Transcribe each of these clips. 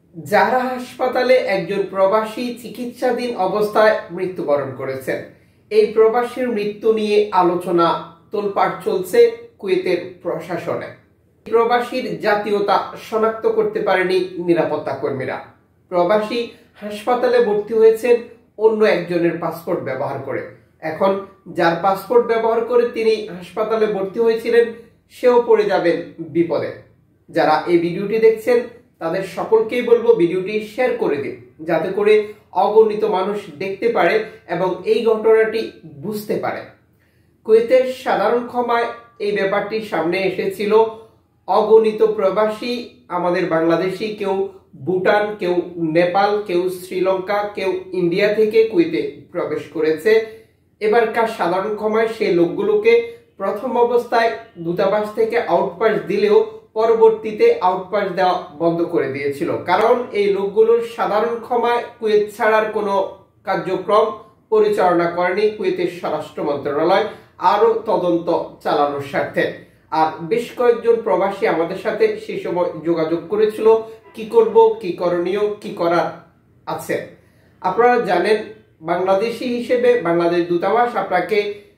জাহরা হাসপাতালে একজন প্রবাসী চিকিৎসাধীন অবস্থায় মৃত্যুবরণ করেছেন। এই প্রবাসীর মৃত্যু নিয়ে আলোচনা তোলপাড় চলছে কুয়েতের প্রশাসনে। প্রবাসীর জাতীয়তা শনাক্ত করতে পারেনি নিরাপত্তা কর্মীরা। প্রবাসী হাসপাতালে ভর্তি হয়েছেন অন্য একজনের পাসপোর্ট ব্যবহার করে। এখন যার পাসপোর্ট ব্যবহার করে তিনি হাসপাতালে ভর্তি হয়েছিলেন সেও পড়ে যাবেন বিপদে। যারা এই ভিডিওটি দেখছেন তাদের সকলকেই বলবো ভিডিওটি শেয়ার করে দিন, যাতে করে অগণিত মানুষ দেখতে পারে এবং এই ঘটনাটি বুঝতে পারে। কুয়েতের সাধারণ ক্ষমায় এই ব্যাপারটি সামনে এসেছিল। অগণিত প্রবাসী আমাদের বাংলাদেশি, কেউ ভুটান, কেউ নেপাল, কেউ শ্রীলঙ্কা, কেউ ইন্ডিয়া থেকে কুয়েতে প্রবেশ করেছে। এবারকার সাধারণ ক্ষমায় সেই লোকগুলোকে প্রথম অবস্থায় দূতাবাস থেকে আউটপাস দিলেও পরবর্তীতে আউটপাস দেওয়া বন্ধ করে দিয়েছিল, কারণ এই লোকগুলোর সাধারণ ক্ষমায় কুয়েত ছাড়ার কোনো কার্যক্রম পরিচালনা করেনি কুয়েতের স্বরাষ্ট্র মন্ত্রণালয়, আরো তদন্ত চালানোর স্বার্থে। আর বেশ কয়েকজন প্রবাসী আমাদের সাথে সেই সময় যোগাযোগ করেছিল, কি করব, কি করণীয়, কি করার আছে। আপনারা জানেন, বাংলাদেশি হিসেবে বাংলাদেশ দূতাবাস আপনাকে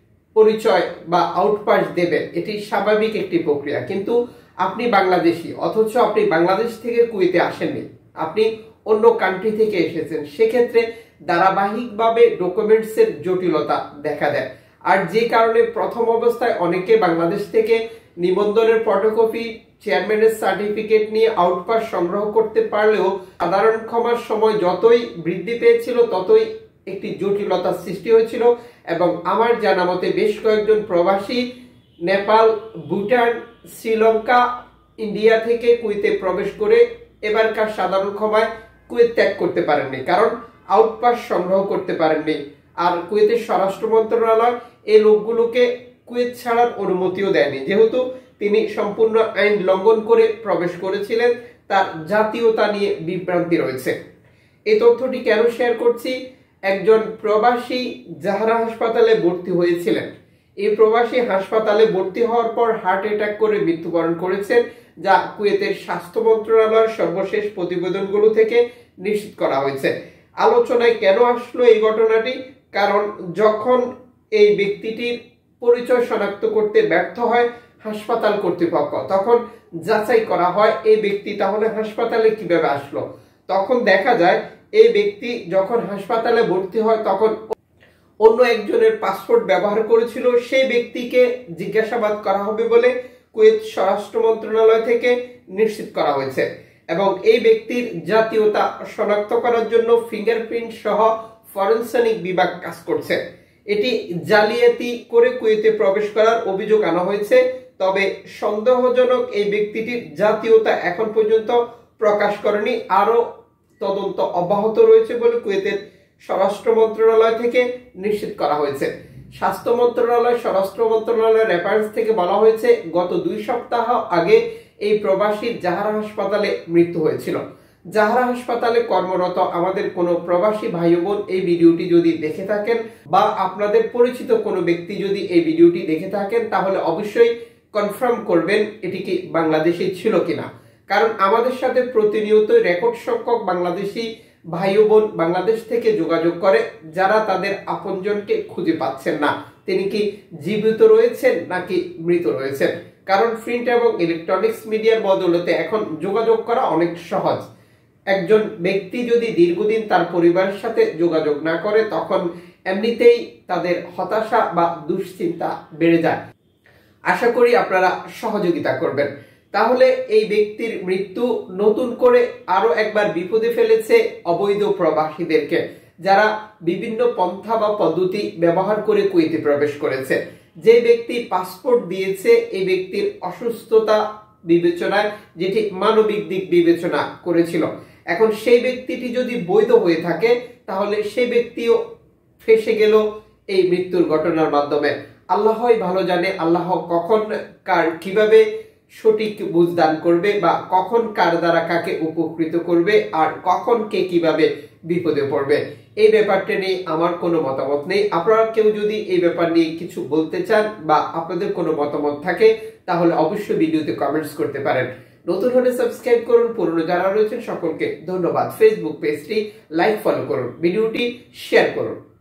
পরিচয় বা আউটপাস দেবে, এটি স্বাভাবিক একটি প্রক্রিয়া। কিন্তু আপনি বাংলাদেশি, অথচ আপনি বাংলাদেশ থেকে কুয়েতে আসেননি, আপনি অন্য কান্ট্রি থেকে এসেছেন, সেক্ষেত্রে ধারাবাহিকভাবে ডকুমেন্টসের জটিলতা দেখা দেয়। আর যে কারণে প্রথম অবস্থায় অনেকে বাংলাদেশ থেকে নিবন্ধনের ফটোকপি, চেয়ারম্যানের সার্টিফিকেট নিয়ে আউটপাস সংগ্রহ করতে পারলেও সাধারণ ক্ষমার সময় যতই বৃদ্ধি পেয়েছিল ততই একটি জটিলতার সৃষ্টি হয়েছিল। এবং আমার জানা মতে বেশ কয়েকজন প্রবাসী নেপাল, ভুটান, শ্রীলঙ্কা, ইন্ডিয়া থেকে কুয়েতে প্রবেশ করে এবারকার সাধারণ ক্ষমায় কুয়েত ত্যাগ করতে পারেননি, কারণ আউটপাস সংগ্রহ করতে পারেননি। আর কুয়েতের স্বরাষ্ট্র মন্ত্রণালয় এই লোকগুলোকে কুয়েত ছাড়ার অনুমতিও দেয়নি, যেহেতু তিনি সম্পূর্ণ আইন লঙ্ঘন করে প্রবেশ করেছিলেন। তার জাতীয়তা নিয়ে বিভ্রান্তি রয়েছে। এই তথ্যটি কেন শেয়ার করছি? একজন প্রবাসী জাহরা হাসপাতালে ভর্তি হয়েছিলেন। এই প্রবাসী হাসপাতালে ভর্তি হওয়ার পর হার্ট অ্যাটাক করে মৃত্যুবরণ করেছেন, যা কুয়েতের স্বাস্থ্য মন্ত্রণালয়ের সর্বশেষ প্রতিবেদনগুলো থেকে নিশ্চিত করা হয়েছে। আলোচনায় কেন আসলো এই ঘটনাটি? কারণ যখন এই ব্যক্তিটির পরিচয় শনাক্ত করতে ব্যর্থ হয় হাসপাতাল কর্তৃপক্ষ, তখন যাচাই করা হয় এই ব্যক্তি তাহলে হাসপাতালে কিভাবে আসলো। তখন দেখা যায় এই ব্যক্তি যখন হাসপাতালে ভর্তি হয় তখন অন্য একজনের পাসপোর্ট ব্যবহার করেছিল। সেই ব্যক্তিকে জিজ্ঞাসাবাদ করা হবে বলে কুয়েত স্বরাষ্ট্র মন্ত্রণালয় থেকে নিশ্চিত করা হয়েছে। এবং এই ব্যক্তির জাতীয়তা শনাক্ত করার জন্য ফিঙ্গারপ্রিন্ট সহ ফরেনসিক বিভাগ কাজ করছে। এটি জালিয়াতি করে কুয়েতে প্রবেশ করার অভিযোগ আনা হয়েছে। তবে সন্দেহজনক এই ব্যক্তিটির জাতীয়তা এখন পর্যন্ত প্রকাশ করেনি, আরো তদন্ত অব্যাহত রয়েছে বলে কুয়েতের স্বরাষ্ট্র মন্ত্রণালয় থেকে নিশ্চিত করা হয়েছে। স্বাস্থ্য মন্ত্রণালয়, স্বরাষ্ট্র মন্ত্রণালয়ের রেফারেন্স থেকে বলা হয়েছে গত 2 সপ্তাহ আগে এই প্রবাসীর জাহরা হাসপাতালে মৃত্যু হয়েছিল। জাহরা হাসপাতালে কর্মরত আমাদের কোনো প্রবাসী ভাই বোন এই ভিডিওটি যদি দেখে থাকেন বা আপনাদের পরিচিত কোনো ব্যক্তি যদি এই ভিডিওটি দেখে থাকেন, তাহলে অবশ্যই কনফার্ম করবেন এটি কি বাংলাদেশি ছিল কিনা। কারণ আমাদের সাথে প্রতিনিয়ত রেকর্ড সংখ্যক বাংলাদেশি ভাই বোন বাংলাদেশ থেকে যোগাযোগ করে, যারা তাদের আপনজনকে খুঁজে পাচ্ছেন না, তিনি কি জীবিত রয়েছেন নাকি মৃত রয়েছেন। কারণ প্রিন্ট এবং ইলেকট্রনিক্স মিডিয়ার বদৌলতে এখন যোগাযোগ করা অনেক সহজ। একজন ব্যক্তি যদি দীর্ঘদিন তার পরিবারের সাথে যোগাযোগ না করে, তখন এমনিতেই তাদের হতাশা বা দুশ্চিন্তা বেড়ে যায়। আশা করি আপনারা সহযোগিতা করবেন। তাহলে এই ব্যক্তির মৃত্যু নতুন করে আরো একবার বিপদে ফেলেছে অবৈধ প্রবাসীদেরকে, যারা বিভিন্ন পন্থা বা পদ্ধতি ব্যবহার করে কুয়েতে প্রবেশ করেছে। যে ব্যক্তি পাসপোর্ট দিয়েছে এই ব্যক্তির অসুস্থতা বিবেচনায়, যেটি মানবিক দিক বিবেচনা করেছিল, এখন সেই ব্যক্তিটি যদি বৈধ হয়ে থাকে তাহলে সেই ব্যক্তিও ফেসে গেল এই মৃত্যুর ঘটনার মাধ্যমে। আল্লাহই ভালো জানে আল্লাহ কখন কার কিভাবে সঠিক বুঝদান করবে বা কখন কার দ্বারা কাকে উপকৃত করবে আর কখন কে কিভাবে বিপদে পড়বে। এই ব্যাপারটা নিয়ে আমার কোনো মতামত নেই। আপনারা কেউ যদি এই ব্যাপার নিয়ে কিছু বলতে চান বা আপনাদের কোনো মতামত থাকে তাহলে অবশ্যই ভিডিওতে কমেন্টস করতে পারেন। নতুন হলে সাবস্ক্রাইব করুন, পুরনো যারা রয়েছেন সকলকে ধন্যবাদ। ফেসবুক পেজটি লাইক ফলো করুন, ভিডিওটি শেয়ার করুন।